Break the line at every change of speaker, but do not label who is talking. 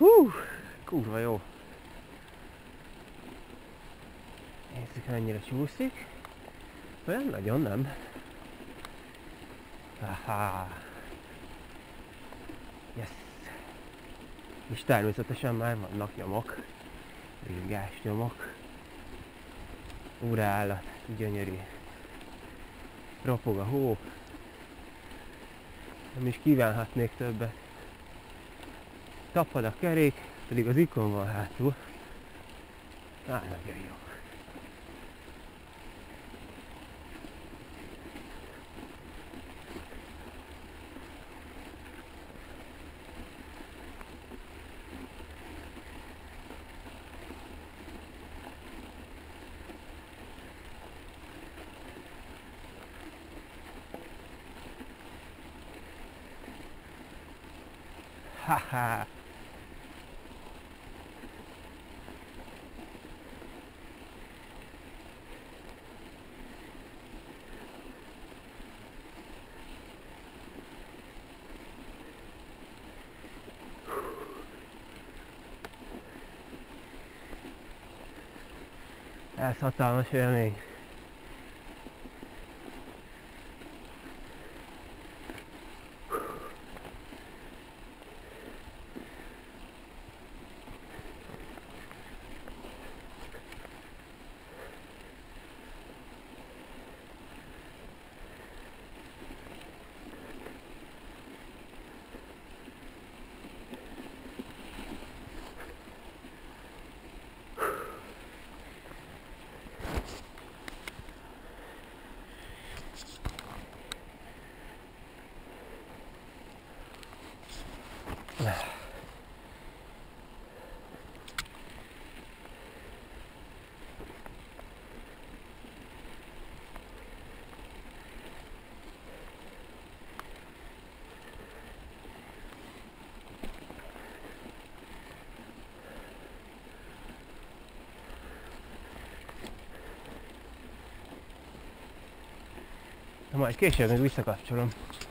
Kurva jó. Nézzük, mennyire csúszik. Olyan nagyon nem. Aha. Yes. És természetesen már vannak nyomok. Ringás nyomok. Óraállat, gyönyörű. Ropog a hó. Nem is kívánhatnék többet. Tapad a kerék, pedig az ikon van hátul. Nagyon jó. Haha. Ez hatalmas élmény. Na majd később még visszakapcsolom.